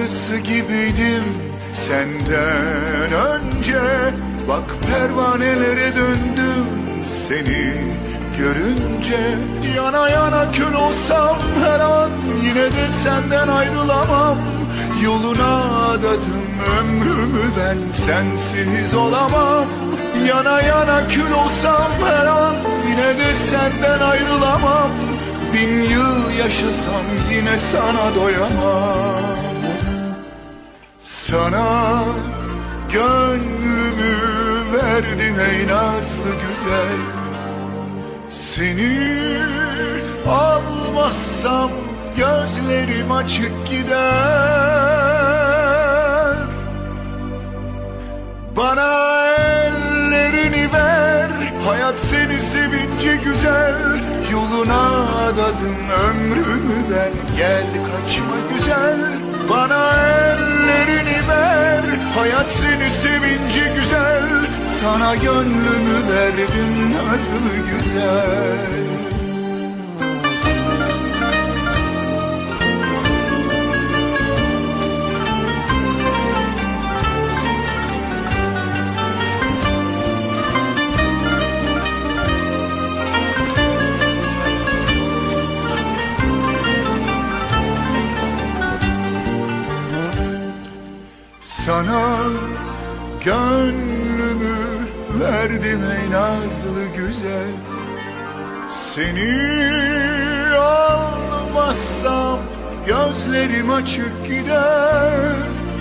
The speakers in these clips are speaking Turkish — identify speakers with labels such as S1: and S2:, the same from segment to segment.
S1: arısı gibiydim senden önce. Bak pervanelere döndüm seni görünce. Yana yana kül olsam her an yine de senden ayrılamam. Yoluna adadım ömrümü ben, sensiz olamam. Yana yana kül olsam her an yine de senden ayrılamam. 1000 yıl yaşasam yine sana doyamam. Sana gönlümü verdim ey nazlı güzel. Seni almazsam gözlerim açık gider. Bana ellerini ver, hayat seni sevince güzel. Yoluna adadım ömrümü ben, gel kaçma güzel. Bana ellerini ver, hayat seni sevince güzel. Sana gönlümü verdim nazlı güzel. Sana gönlümü verdim ey nazlı güzel. Seni almazsam gözlerim açık gider.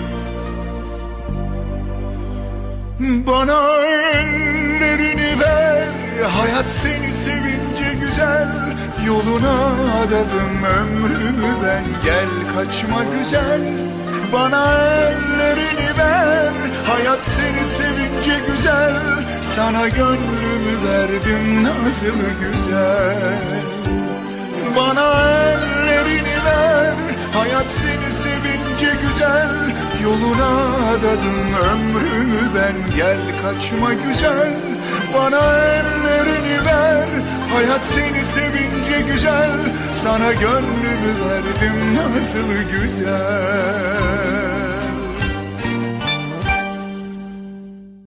S1: Bana ellerini ver, hayat seni sevince güzel. Yoluna adadım ömrümü ben, gel kaçma güzel. Bana ellerini ver, hayat seni sevince güzel. Sana gönlümü verdim nazlı güzel. Bana ellerini ver, hayat seni sevince güzel. Yoluna adadım ömrümü ben, gel kaçma güzel. Bana ellerini ver, hayat seni sevince güzel. Sana gönlümü verdim nazlı güzel.